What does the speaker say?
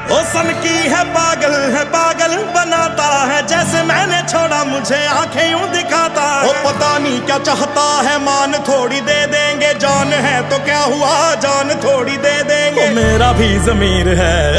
ओ सन की है पागल बनाता है, जैसे मैंने छोड़ा मुझे आंखें यूं दिखाता है। ओ पता नहीं क्या चाहता है, मान थोड़ी दे देंगे, जान है तो क्या हुआ जान थोड़ी दे देंगे। ओ मेरा भी ज़मीर है